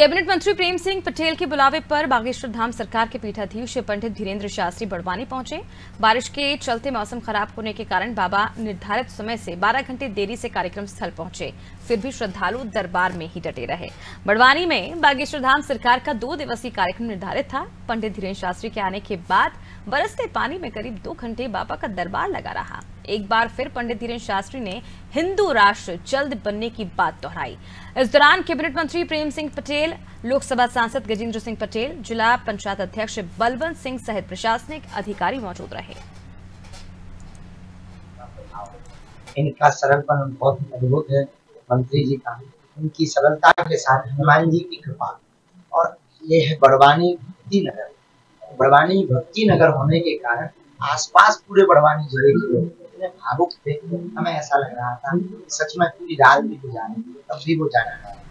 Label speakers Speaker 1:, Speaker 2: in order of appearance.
Speaker 1: Cabinet मंत्री प्रेम सिंह पटेल के बुलावे पर बागेश्वर धाम सरकार के पीठाधीश पंडित धीरेन्द्र शास्त्री बड़वानी पहुंचे। बारिश के चलते मौसम खराब होने के कारण बाबा निर्धारित समय से 12 घंटे देरी से कार्यक्रम स्थल पहुंचे, फिर भी श्रद्धालु दरबार में ही डटे रहे। बड़वानी में बागेश्वर धाम सरकार का 2 दिवसीय कार्यक्रम निर्धारित था। पंडित धीरेन्द्र शास्त्री के आने के बाद बरसते पानी में करीब 2 घंटे बाबा का दरबार लगा रहा। एक बार फिर पंडित धीरेन्द्र शास्त्री ने हिंदू राष्ट्र जल्द बनने की बात दोहराई। इस दौरान कैबिनेट मंत्री प्रेम सिंह पटेल, लोकसभा सांसद गजेंद्र सिंह पटेल, जिला पंचायत अध्यक्ष बलवंत सिंह सहित प्रशासनिक अधिकारी मौजूद रहे।
Speaker 2: इनका सरलपन बहुत अद्भुत है। मंत्री जी का उनकी सरलता के साथ हनुमान जी की कृपा, और ये है बड़वानी भक्ति नगर। बड़वानी भक्ति नगर होने के कारण आसपास पूरे बड़वानी जिले के लोग इतने भावुक थे, हमें ऐसा लग रहा था सच में पूरी रात भी गुजारेंगे तब भी वो जाना है।